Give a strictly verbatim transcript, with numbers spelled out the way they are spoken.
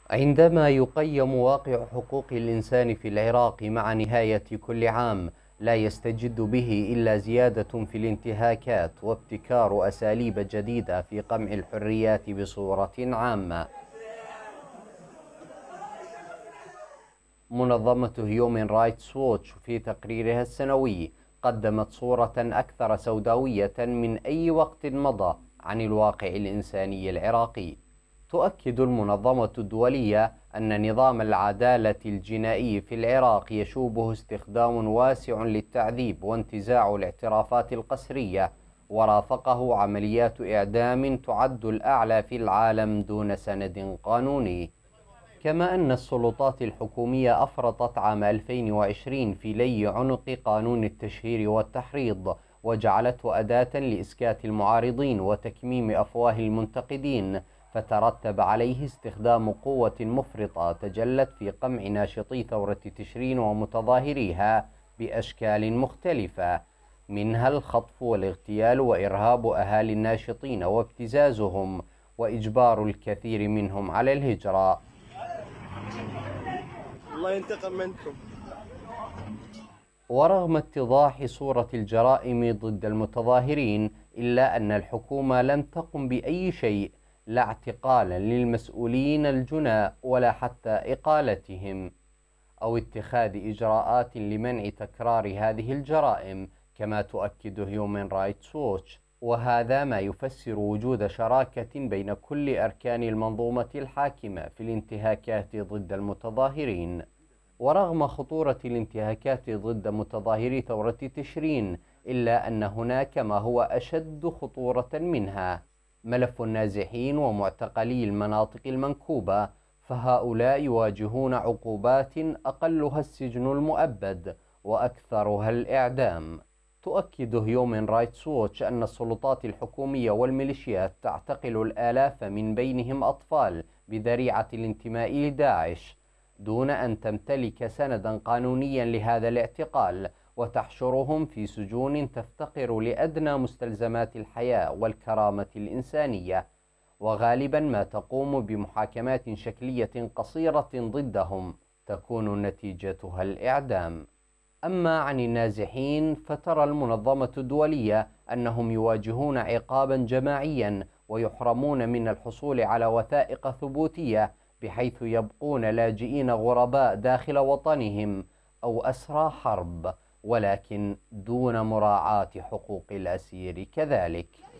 عندما يقيم واقع حقوق الإنسان في العراق مع نهاية كل عام، لا يستجد به إلا زيادة في الانتهاكات وابتكار أساليب جديدة في قمع الحريات بصورة عامة. منظمة هيومن رايتس ووتش في تقريرها السنوي قدمت صورة أكثر سوداوية من أي وقت مضى عن الواقع الإنساني العراقي. تؤكد المنظمة الدولية أن نظام العدالة الجنائي في العراق يشوبه استخدام واسع للتعذيب وانتزاع الاعترافات القسرية، ورافقه عمليات إعدام تعد الأعلى في العالم دون سند قانوني. كما أن السلطات الحكومية أفرطت عام ألفين وعشرين في لي عنق قانون التشهير والتحريض، وجعلته أداة لإسكات المعارضين وتكميم أفواه المنتقدين، فترتب عليه استخدام قوة مفرطة تجلت في قمع ناشطي ثورة تشرين ومتظاهريها بأشكال مختلفة، منها الخطف والاغتيال وإرهاب أهالي الناشطين وابتزازهم وإجبار الكثير منهم على الهجرة. الله ينتقم منكم. ورغم اتضاح صورة الجرائم ضد المتظاهرين، إلا أن الحكومة لم تقم بأي شيء، لا اعتقالا للمسؤولين الجناة ولا حتى إقالتهم أو اتخاذ إجراءات لمنع تكرار هذه الجرائم، كما تؤكد هيومن رايتس ووتش. وهذا ما يفسر وجود شراكة بين كل أركان المنظومة الحاكمة في الانتهاكات ضد المتظاهرين. ورغم خطورة الانتهاكات ضد متظاهري ثورة تشرين، إلا أن هناك ما هو أشد خطورة منها: ملف النازحين ومعتقلي المناطق المنكوبة، فهؤلاء يواجهون عقوبات أقلها السجن المؤبد وأكثرها الإعدام. تؤكد هيومن رايتس ووتش أن السلطات الحكومية والميليشيات تعتقل الآلاف من بينهم أطفال بذريعة الانتماء لداعش دون أن تمتلك سندا قانونيا لهذا الاعتقال، وتحشرهم في سجون تفتقر لأدنى مستلزمات الحياة والكرامة الإنسانية، وغالبا ما تقوم بمحاكمات شكلية قصيرة ضدهم تكون نتيجتها الإعدام. أما عن النازحين، فترى المنظمة الدولية أنهم يواجهون عقابا جماعيا ويحرمون من الحصول على وثائق ثبوتية، بحيث يبقون لاجئين غرباء داخل وطنهم أو أسرى حرب، ولكن دون مراعاة حقوق الأسير كذلك.